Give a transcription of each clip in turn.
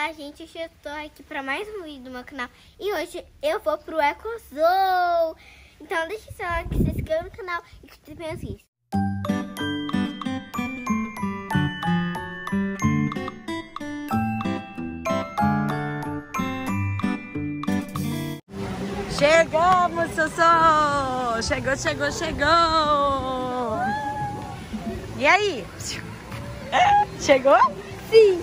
Olá, gente, eu estou aqui para mais um vídeo do meu canal e hoje eu vou pro Ecozoo. Então deixa seu like, se inscreva no canal e curta meus vídeos. Chegamos, Sossô! Chegou! E aí? Chegou? Sim!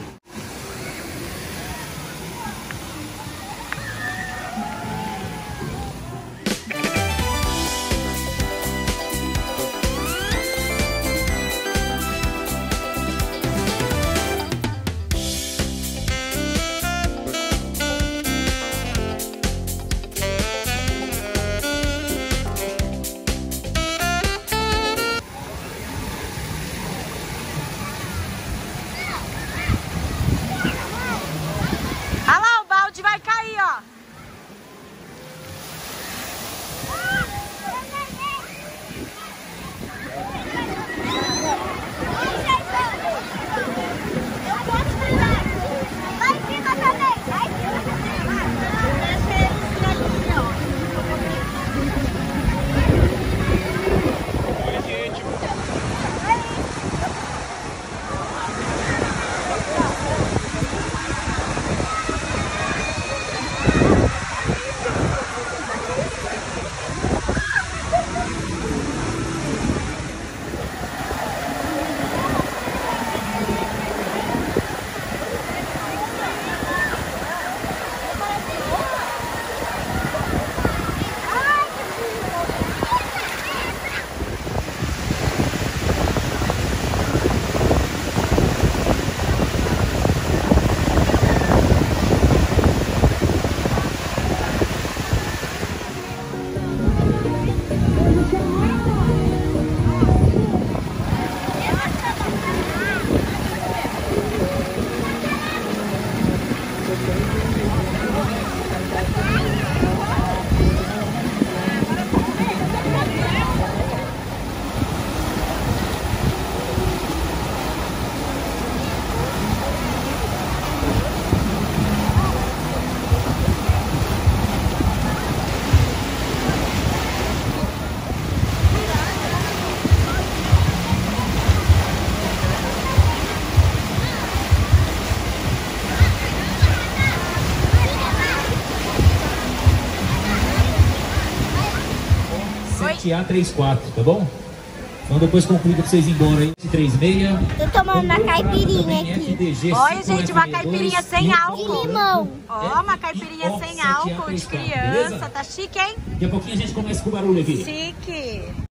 Vai cair, ó. A34, tá bom? Então depois concluído pra vocês ir embora aí, 36. Tô tomando uma caipirinha aqui. Olha, gente, uma caipirinha sem álcool. E limão. Ó, uma caipirinha sem álcool de criança. Tá chique, hein? Daqui a pouquinho a gente começa com o barulho aqui. Chique.